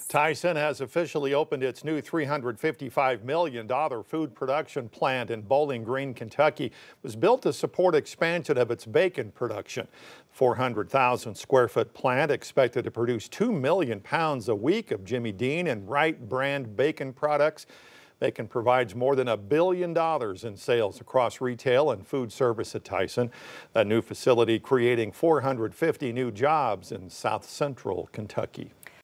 Tyson has officially opened its new $355 million food production plant in Bowling Green, Kentucky. It was built to support expansion of its bacon production. 400,000 square foot plant expected to produce 2 million pounds a week of Jimmy Dean and Wright brand bacon products. Bacon provides more than $1 billion in sales across retail and food service at Tyson. A new facility creating 450 new jobs in South Central Kentucky.